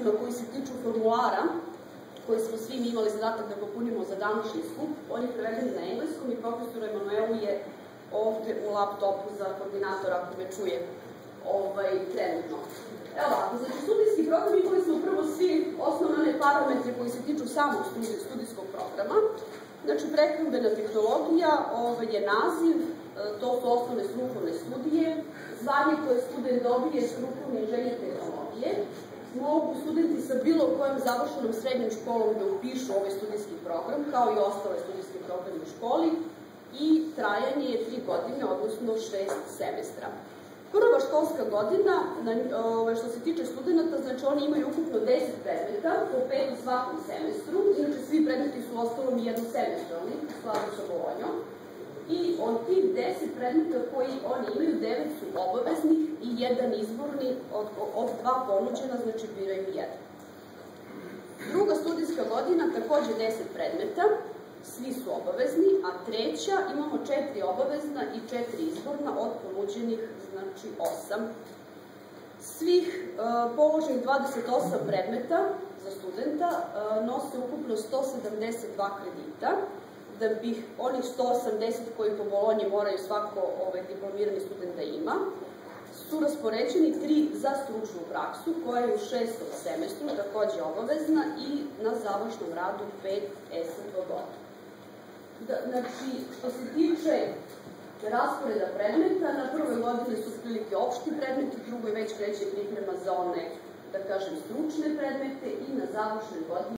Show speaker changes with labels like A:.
A: predmetima koji se tiču formulara, koji smo svi imali zadatak da popunimo za današnji skup. On je preveden na engleskom i profesor Emanuelu je ovde u laptopu za koordinatora, ako me čuje trenutno. Evo ovako, znači studijski program imali smo prvo svi osnovne parametre koji se tiču samog studijskog programa. Znači, prehrambena tehnologija je naziv, to su osnovne strukovne studije, zvanje koje student dobije strukovne inženjer tehnologije. Mogu studenti sa bilo kojom završenom srednjom školom da upišu ovaj studijski program, kao i ostale studijske programe u školi, i trajanje je 3 godine, odnosno 6 semestra. Prva školska godina, što se tiče studenta, znači oni imaju ukupno 10 predmeta, po 5 u svakom semestru, inače svi predmeti su ostalom jednosemestralni, u skladu sa Bolonjom, i od tih 10 predmeta koji oni imaju, 9 su obaveznih i 1 izborni, od 2 ponuđena, znači biraju 1. Druga studijska godina, takođe 10 predmeta, svi su obavezni, a treća imamo 4 obavezna i 4 izborna od ponuđenih, znači 8. Svih položenih 28 predmeta za studenta nose ukupno 172 kredita, da bi onih 180 koji po Bolonji moraju svako diplomirani student da ima, su raspoređeni 3 za stručnu praksu, koja je u 6. semestru, takođe obavezna, i na završnom radu 5 SPG. Znači, što se tiče rasporeda predmeta, na prvoj godini su prilike opšti predmeti, u drugoj već kreće priprema za one, da kažem, stručne predmete, i na završnoj godini